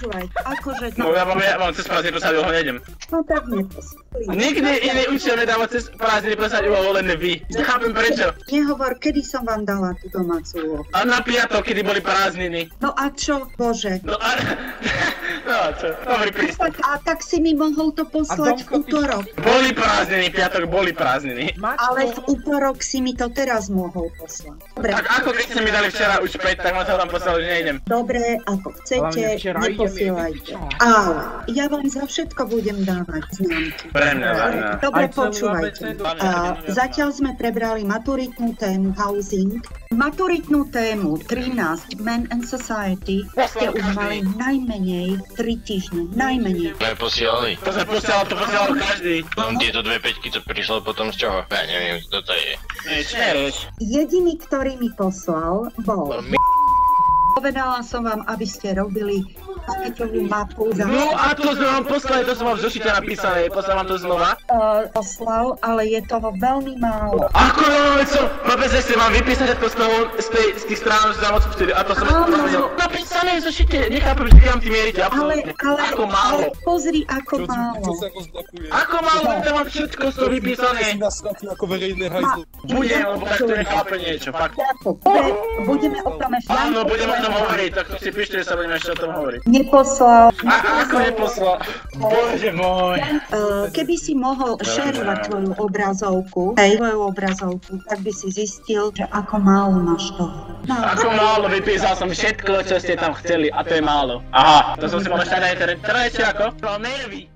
počúvaj, akože... No ja mám cez prázdniny posať ho nejdem. No tak neposlí. Nikdy iný učiteľ nedáva cez prázdniny posať ho len vy. Nechápem prečo. Nehovor, kedy som vám dala tú domácu úlohu. A na piatok, kedy boli prázdniny. No a čo, Bože? No a... No čo, dobrý prístup. A tak si mi mohol to poslať v útorok. Boli prázdniny, piatok boli prázdniny. Ale v útorok si mi to teraz mohol poslať. Dobre. Tak ako keď ste mi dali včera už 5, tak ma to tam poslal, že nejdem. Dobre, ako chcete, neposielajte. Ale ja vám za všetko budem dávať známky. Pre mňa, za mňa. Dobre, počúvajte. Zatiaľ sme prebrali maturitnú tému housing. Maturitnú tému 13 Men and Society ste už mali najmenej 3 týždne. Najmenej. To je posielali. To posielal každý. Len tieto 2 peťky to prišlo potom z čoho? Ja neviem, kto to je. Nevieš. Jediný, ktorý mi poslal, bol... Povedala som vám, aby ste robili pamäťovú mapu. No a to sme vám poslali, to som vám v zošite napísané, poslal vám to znova? Poslal, ale je toho veľmi málo. Ako vôbec ste vám vypísať všetko z tých strán, že za moc 4, a to som vám povedal. Napísané v zošite, nechápem, že kam ty mierite, absolútne. Ako málo. Pozri, ako málo. Ako málo, tam mám všetko z toho vypísané. Ako verejné hajzlo. Budem, lebo tak to nechápe niečo, fakt. Dobre, budeme o tom ešte... Áno, budeme o tom hovoriť, tak to si píšte, že sa budeme ešte o tom hovoriť. Neposlal. Ako neposlal? Bože môj. Keby si mohol šerovať tvoju obrazovku, tak by si zistil, že ako málo máš to. No. Ako málo, vypísal som všetko, čo ste tam chceli, a to je málo. Aha, to som si mohol ešte aj na internet. Teda ešte ako? Nervy.